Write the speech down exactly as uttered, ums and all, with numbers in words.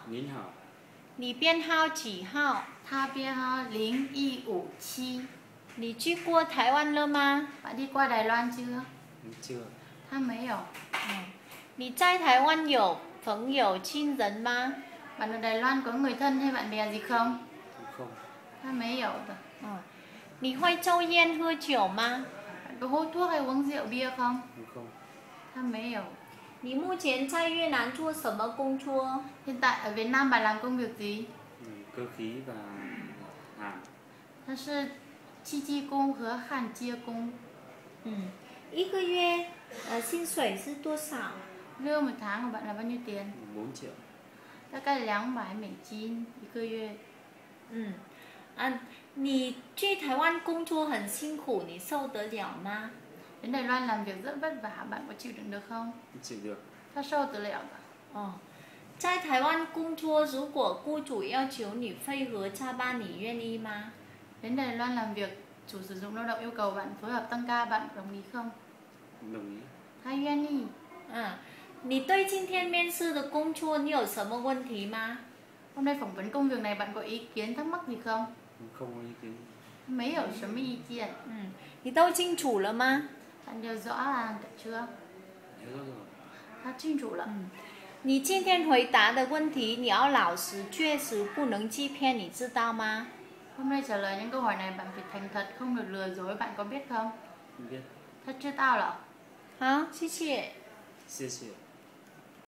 您好。 你编号几号？ 他编号零一五七。 你去过台湾了吗？ Bạn đi qua Đài Loan chưa? Chưa. 他没有。 嗯，你在台湾有朋友亲人吗？ Bạn ở Đài Loan có người thân hay bạn bè gì không? Không. 他没有的。 嗯，你会抽烟喝酒吗？ Bạn có hút thuốc hay uống rượu bia không? Không. 他没有。 你目前在越南做什么工作？ Hiện tại ở Việt Nam bạn làm công việc gì? Cơ khí và hàn. 他是机技工和焊接工。 嗯，一个月呃薪水是多少？ Lương một tháng của bạn là bao nhiêu tiền? bốn triệu. 大概两百美金一个月。 嗯，啊，你去台湾工作很辛苦，你受得了吗？ Đến Đài Loan làm việc rất vất vả, bạn có chịu đựng được không? Chịu được. 他受得了的。 哦，在台湾工作，如果雇主要求你配合加班，你愿意吗？ Đến Đài Loan làm việc, chủ sử dụng lao động yêu cầu bạn phối hợp tăng ca, bạn đồng ý không? Đồng ý. 他愿意。 嗯，你对今天面试的工作你有什么问题吗？ Hôm nay phỏng vấn công việc này bạn có ý kiến thắc mắc gì không? Không có ý kiến. 没有什么意见。 嗯，你都清楚了吗？ Bạn đều rõ ràng chưa? Nhớ rồi. 他清楚了。 嗯，你今天回答的问题你要老实，确实不能欺骗，你知道吗？ Hôm nay trả lời những câu hỏi này bạn phải thành thật, không được lừa dối, bạn có biết không? Không biết. 他知道了。 好，谢谢。 谢谢。